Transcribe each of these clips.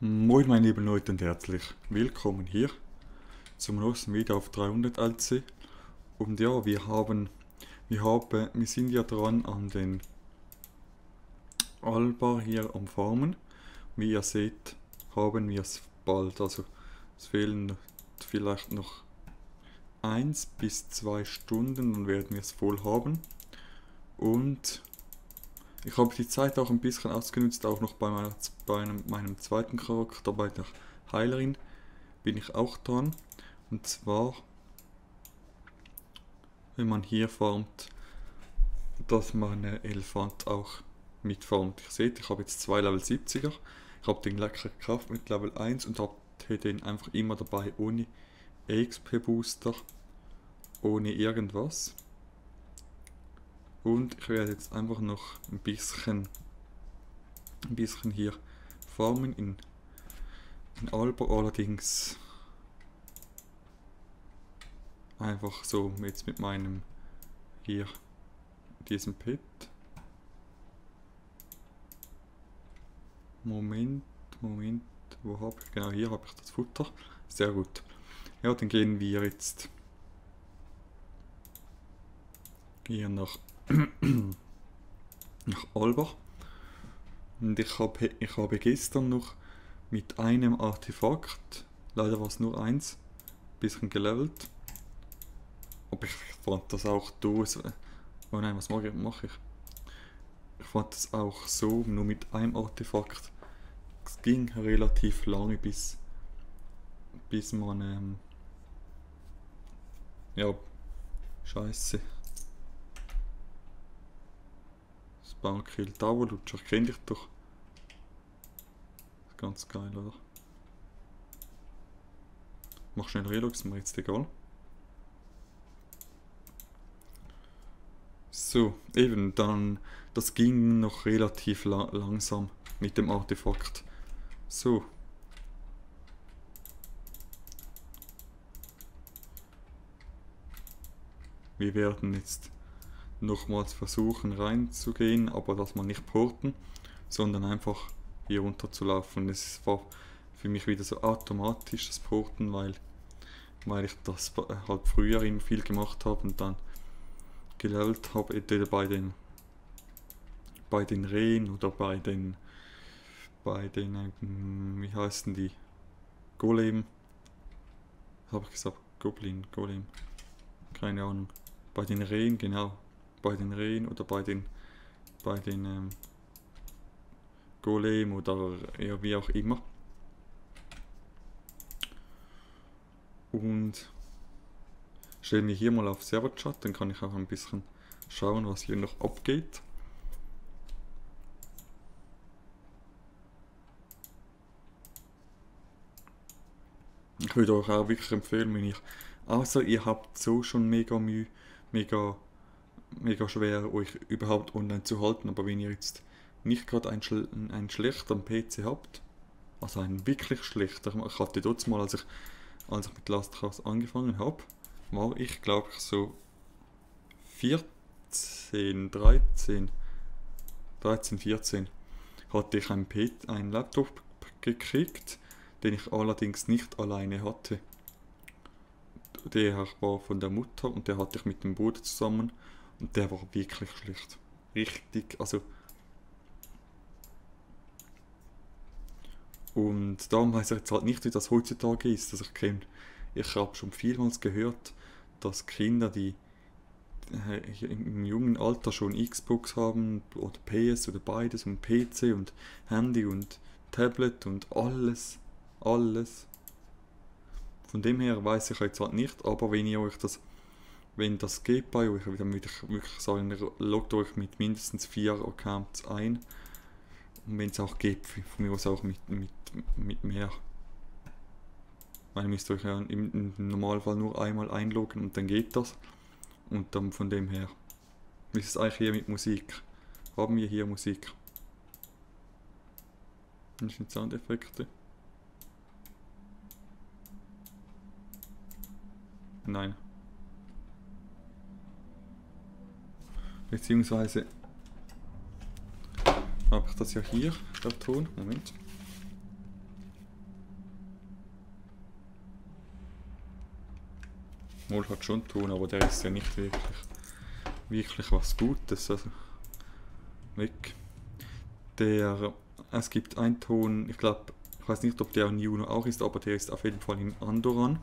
Moin meine lieben Leute und herzlich willkommen hier zum nächsten Video auf 300 LC. Und ja, wir sind ja dran an den Alba hier am Farmen. Wie ihr seht, haben wir es bald. Also es fehlen vielleicht noch 1 bis 2 Stunden, dann werden wir es voll haben. Und ich habe die Zeit auch ein bisschen ausgenutzt, auch noch bei meinem zweiten Charakter, bei der Heilerin, bin ich auch dran. Und zwar, wenn man hier farmt, dass man einen Elefant auch mitfarmt. Ihr seht, ich habe jetzt 2 Level 70er, ich habe den lecker gekauft mit Level 1 und habe den einfach immer dabei, ohne EXP Booster, ohne irgendwas. Und ich werde jetzt einfach noch ein bisschen hier farmen in Alba, allerdings einfach so jetzt mit meinem hier diesem Pet. Moment, wo habe ich? Genau, hier habe ich das Futter. Sehr gut. Ja, dann gehen wir jetzt hier nach Alba. Und ich habe gestern noch mit einem Artefakt, leider war es nur eins, ein bisschen gelevelt. Aber ich fand das auch oh nein, was mache ich? Ich fand das auch so, nur mit einem Artefakt. Es ging relativ lange, bis man ja, scheiße. Spawnkill Tower Lutscher, kenn dich doch. Ist ganz geil, oder? Mach schnell Reload, ist mir jetzt egal. So, eben, dann, das ging noch relativ langsam mit dem Artefakt. So. Wir werden jetzt nochmals versuchen reinzugehen, aber dass man nicht porten, sondern einfach hier runter zu laufen. Es war für mich wieder so automatisch das Porten, weil ich das halt früher immer viel gemacht habe und dann gelevelt habe, entweder bei den Rehen oder bei den wie heißen die? Golem. Habe ich gesagt? Golem. Keine Ahnung. Bei den Rehen, genau. Bei den Rehen oder bei den Golem oder ja, wie auch immer. Und stellen wir hier mal auf Serverchat, dann kann ich auch ein bisschen schauen, was hier noch abgeht. Ich würde euch auch wirklich empfehlen, wenn ihr habt so schon mega schwer, euch überhaupt online zu halten, aber wenn ihr jetzt nicht gerade einen schlechten PC habt, also einen wirklich schlechten, ich hatte dort mal, als ich mit Last House angefangen habe, war ich glaube ich so 14, hatte ich einen Laptop gekriegt, den ich allerdings nicht alleine hatte. Der war von der Mutter und der hatte ich mit dem Bruder zusammen und der war wirklich schlecht. Richtig, also. Und darum weiß ich jetzt halt nicht, wie das heutzutage ist. Also ich habe schon vielmals gehört, dass Kinder, die im jungen Alter schon Xbox haben oder PS oder beides und PC und Handy und Tablet und alles. Von dem her weiß ich jetzt halt nicht, aber wenn das geht bei euch, dann würde ich wirklich sagen, loggt euch mit mindestens 4 Accounts ein. Und wenn es auch geht, von mir aus auch mit mehr. Weil ihr müsst euch ja im Normalfall nur einmal einloggen und dann geht das. Und dann von dem her. Wie ist es eigentlich hier mit Musik? Haben wir hier Musik? Das sind Soundeffekte. Nein. Beziehungsweise habe ich das ja hier, der Ton. Moment. Wohl hat schon tun, aber der ist ja nicht wirklich was Gutes. Also weg. Es gibt einen Ton, ich glaube, ich weiß nicht, ob der in Juno auch ist, aber der ist auf jeden Fall in Andorran.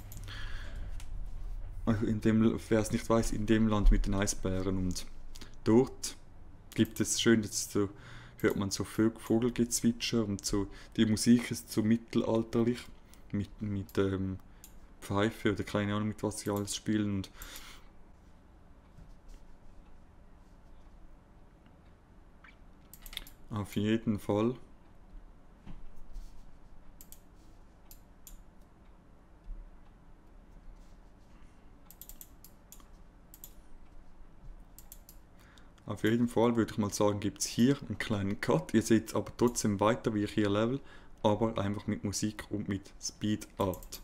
Also wer es nicht weiß, in dem Land mit den Eisbären. Und dort gibt es schön, jetzt so, hört man so Vogelgezwitscher und so, die Musik ist so mittelalterlich, mit Pfeife oder keine Ahnung mit was sie alles spielen. Und auf jeden Fall. Auf jeden Fall würde ich mal sagen, gibt es hier einen kleinen Cut. Ihr seht aber trotzdem weiter wie ich hier level, aber einfach mit Musik und mit Speed Art.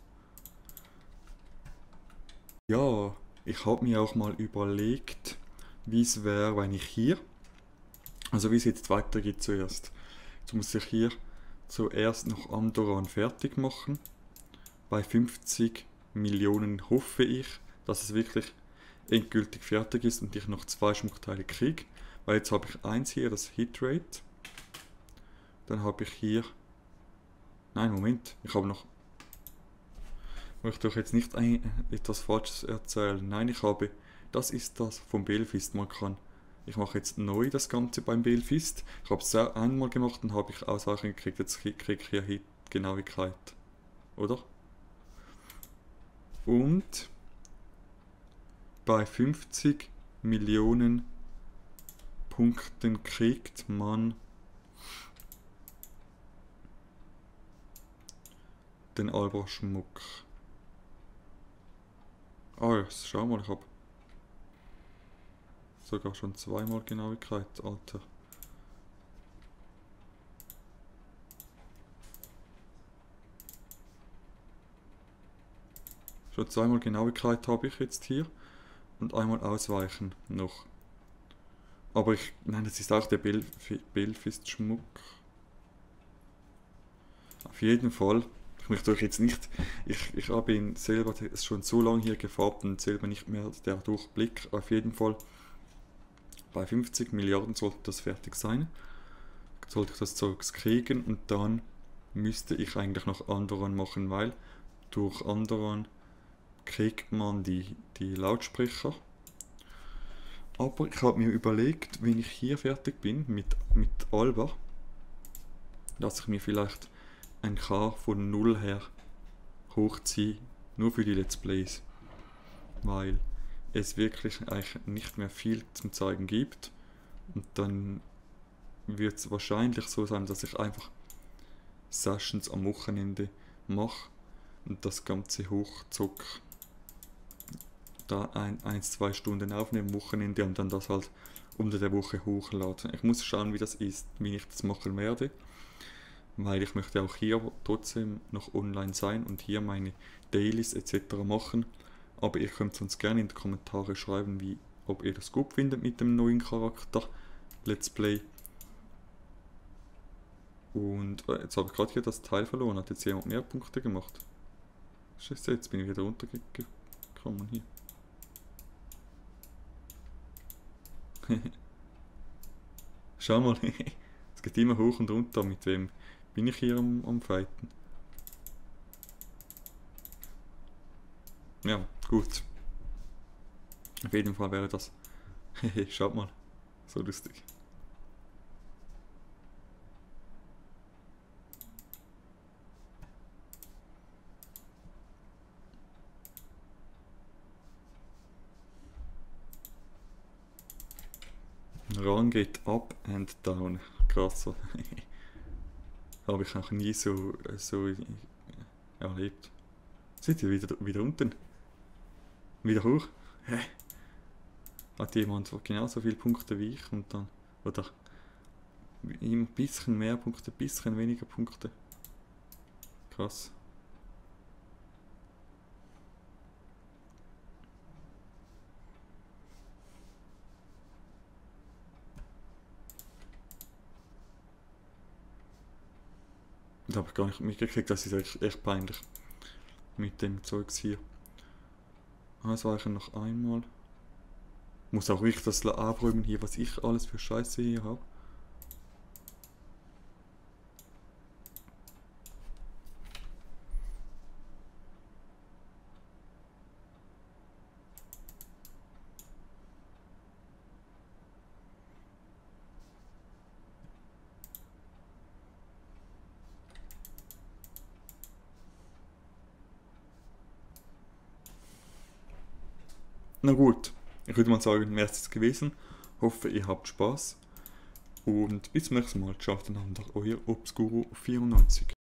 Ja, ich habe mir auch mal überlegt, wie es wäre, wenn ich hier, also wie es jetzt weitergeht zuerst. Jetzt muss ich hier zuerst noch Andorran fertig machen. Bei 50 Millionen hoffe ich, dass es wirklich endgültig fertig ist und ich noch 2 Schmuckteile kriege. Weil jetzt habe ich eins hier, das Hitrate. Dann habe ich hier... Nein, Moment, ich habe noch... Ich möchte euch jetzt nicht etwas Falsches erzählen. Nein, ich habe... Das ist das vom Belfist. Ich mache jetzt neu das Ganze beim Belfist. Ich habe es einmal gemacht und habe ich Ausreichung gekriegt. Jetzt kriege ich hier Hit-Genauigkeit. Oder? Und... Bei 50 Millionen Punkten kriegt man den Alba-Schmuck. Ah, jetzt schau mal, ich habe sogar schon 2-mal Genauigkeit, Alter. Schon 2-mal Genauigkeit habe ich jetzt hier. Und einmal ausweichen noch. Aber nein, das ist auch der Belfist-Schmuck. Auf jeden Fall. Ich möchte euch jetzt nicht... Ich habe ihn selber schon so lange hier gefärbt und selber nicht mehr der Durchblick. Auf jeden Fall. Bei 50 Milliarden sollte das fertig sein. Sollte ich das Zeugs kriegen und dann müsste ich eigentlich noch Andorran machen, weil durch Andorran kriegt man die Lautsprecher. Aber ich habe mir überlegt, wenn ich hier fertig bin mit Alba, dass ich mir vielleicht ein K von 0 her hochziehe, nur für die Let's Plays. Weil es wirklich eigentlich nicht mehr viel zum Zeigen gibt. Und dann wird es wahrscheinlich so sein, dass ich einfach Sessions am Wochenende mache und das Ganze hochzocke. Da 1-2 Stunden aufnehmen am Wochenende und dann das halt unter der Woche hochladen. Ich muss schauen, wie das ist, wie ich das machen werde, weil ich möchte auch hier trotzdem noch online sein und hier meine Dailies etc. machen. Aber ihr könnt uns gerne in die Kommentare schreiben, ob ihr das gut findet mit dem neuen Charakter Let's Play. Und jetzt habe ich gerade hier das Teil verloren. Hat jetzt jemand mehr Punkte gemacht? Scheiße, jetzt bin ich wieder runtergekommen hier. Schau mal, es geht immer hoch und runter. Mit wem bin ich hier am Fighten? Ja, gut. Auf jeden Fall wäre das. Schaut mal, so lustig. Run geht up and down. Krass. Habe ich noch nie so erlebt. Seid ihr wieder unten? Wieder hoch? Hä? Hat jemand genauso viele Punkte wie ich und dann. Oder ein bisschen mehr Punkte, ein bisschen weniger Punkte. Krass. Das habe ich gar nicht mitgekriegt, das ist echt peinlich. Mit dem Zeugs hier. Also eigentlich noch einmal. Muss auch richtig das abräumen hier, was ich alles für Scheiße hier habe. Na gut, ich würde mal sagen, wäre es gewesen. Hoffe, ihr habt Spaß. Und bis zum nächsten Mal. Ciao, euer Obscuro 94.